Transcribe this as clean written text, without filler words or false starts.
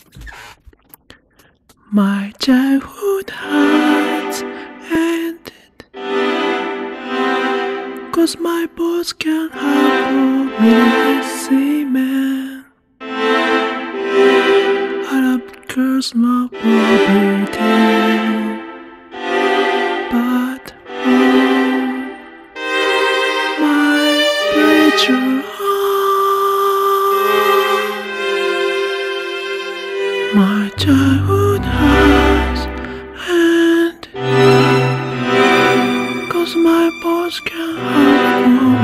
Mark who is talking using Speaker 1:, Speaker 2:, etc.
Speaker 1: My childhood has ended, 'cause my boss can't help me semen. I love girls my body too, but from my pleasure my childhood has ended, 'cause my boss can't help me